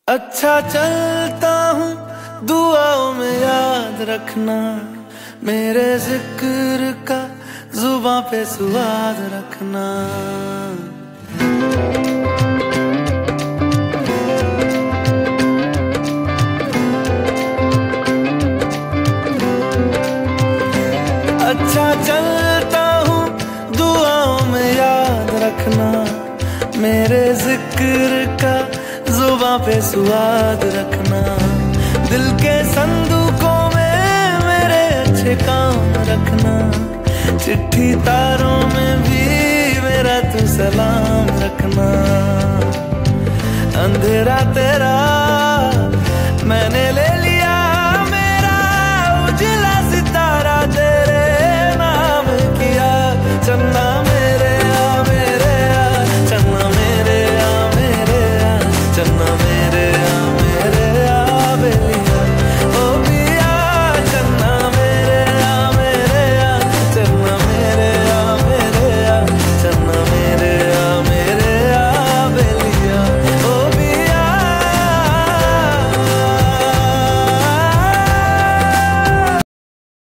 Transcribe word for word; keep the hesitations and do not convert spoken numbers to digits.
अच्छा चलता हूँ दुआओं में याद रखना, मेरे जिक्र का जुबां पे स्वाद रखना। अच्छा चलता हूँ दुआओं में याद रखना, मेरे जिक्र का जुबां पे स्वाद रखना। दिल के संदूकों में मेरे अच्छे काम रखना, चिट्ठी तारों में भी मेरा तू सलाम रखना। अंधेरा तेरा मैंने